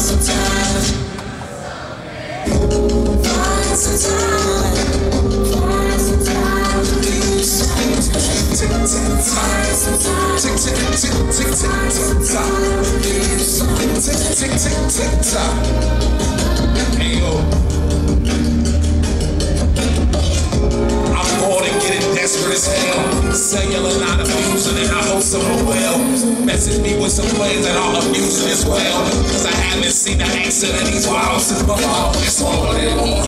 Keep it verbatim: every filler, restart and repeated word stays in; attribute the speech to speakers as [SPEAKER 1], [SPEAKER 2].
[SPEAKER 1] some time. Find some time. Find some time to be silent. Tick, tick, find some time. Tick, tick, tick, tick, tick, tick, tock. Tick, tick, tick, tick, tock. Hey yo. I'm bored and getting desperate as hell. Cellular not abusing and I hope someone will message me with some plans that are amusing as well. Cause I haven't seen the accident of these wild since before. It's all in all.